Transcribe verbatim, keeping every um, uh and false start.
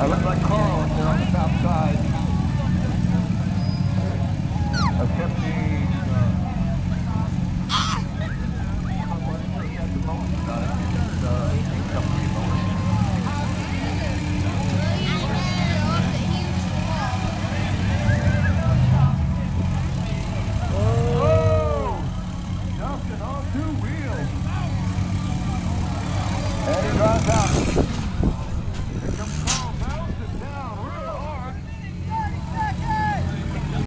look like Carl up there on the south side.